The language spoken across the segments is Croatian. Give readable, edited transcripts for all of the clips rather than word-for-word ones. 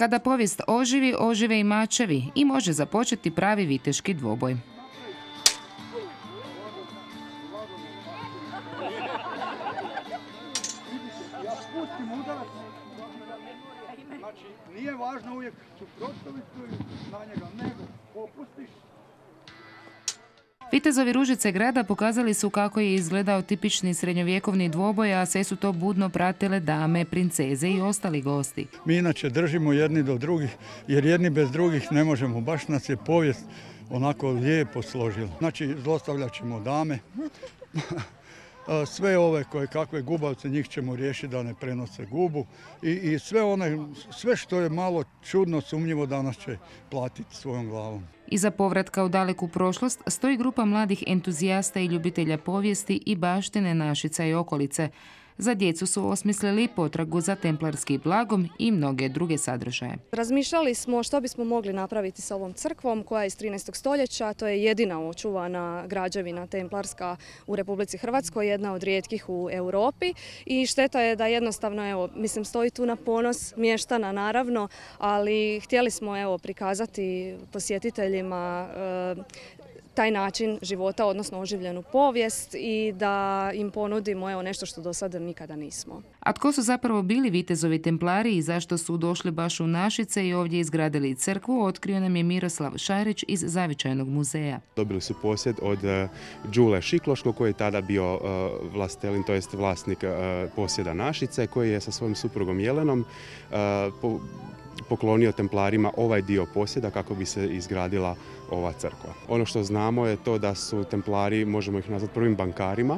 Kada povijest oživi, ožive i mačevi i može započeti pravi viteški dvoboj. Znači, nije važno uvijek suprotstaviti na njega, nego popustiš. Vitezovi Ružice grada pokazali su kako je izgledao tipični srednjovjekovni dvoboj, a sve su to budno pratile dame, princeze i ostali gosti. Mi inače držimo jedni do drugih, jer jedni bez drugih ne možemo. Baš nas je povijest onako lijepo složila. Znači, zlostavljat ćemo dame. Sve ove koje kakve gubavce, njih ćemo riješiti da ne prenose gubu i sve što je malo čudno, sumnjivo, danas će platiti svojom glavom. Iza povratka u daleku prošlost stoji grupa mladih entuzijasta i ljubitelja povijesti i baštine Našica i okolice. Za djecu su osmislili potragu za templarskim blagom i mnoge druge sadržaje. Razmišljali smo što bismo mogli napraviti sa ovom crkvom koja je iz 13. stoljeća. To je jedina očuvana građevina templarska u Republici Hrvatskoj, jedna od rijetkih u Europi. I šteta je da jednostavno, stoji tu na ponos mještana naravno, ali htjeli smo prikazati posjetiteljima taj način života, odnosno oživljenu povijest i da im ponudimo nešto što do sada nikada nismo. A tko su zapravo bili vitezovi templari i zašto su došli baš u Našice i ovdje izgradili crkvu, otkrio nam je Miroslav Šarić iz Zavičajnog muzeja. Dobili su posjed od Đule Šikloškog koji je tada bio vlastelin, to jest vlasnik posjeda Našice, koji je sa svojim suprugom Jelenom poklonio templarima ovaj dio posjeda kako bi se izgradila ova crkva. Ono što znamo je to da su templari, možemo ih nazvati prvim bankarima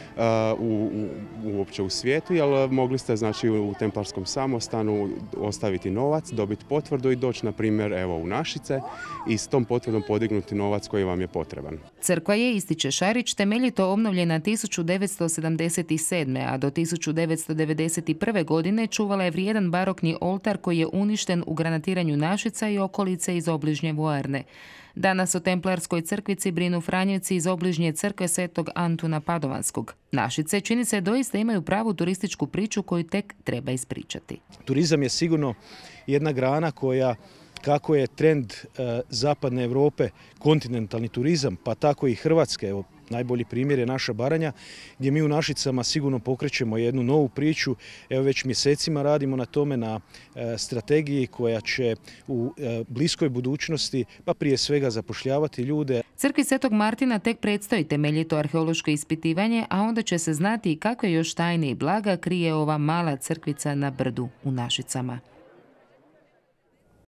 uopće u svijetu, jer mogli ste u templarskom samostanu ostaviti novac, dobiti potvrdu i doći na primjer u Našice i s tom potvrdom podignuti novac koji vam je potreban. Crkva je, ističe Šarić, temeljito obnovljena 1977. a do 1991. godine čuvala je vrijedan barokni oltar koji je uništen u granatiranju Našica i okolice iz obližnje vojarne. Danas o templarskoj crkvici brinu Franjevci iz obližnje crkve Svetog Antuna Padovanskog. Našice, čini se, doista imaju pravu turističku priču koju tek treba ispričati. Turizam je sigurno jedna grana koja, kako je trend zapadne Europe, kontinentalni turizam, pa tako i Hrvatske. Najbolji primjer je naša Baranja, gdje mi u Našicama sigurno pokrećemo jednu novu priču. Već mjesecima radimo na tome, na strategiji koja će u bliskoj budućnosti, pa prije svega zapošljavati ljude. Crkvi Svetog Martina tek predstoji temeljito arheološko ispitivanje, a onda će se znati i kakve još tajne i blaga krije ova mala crkvica na brdu u Našicama.